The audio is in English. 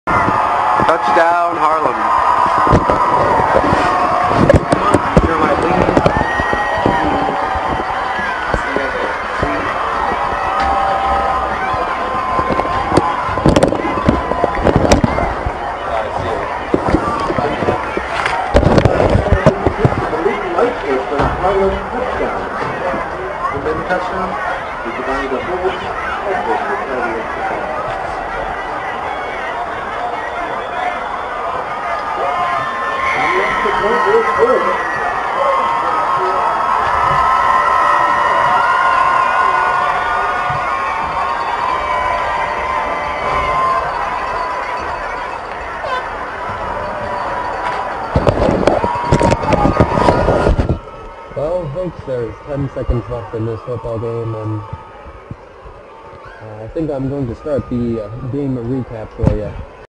Touchdown, Harlem. You're my lead. Lightfoot for the Harlem touchdown. Who made the touchdown? Digiovanni the hold. Well, folks, there's 10 seconds left in this football game, and I think I'm going to start the game recap for you.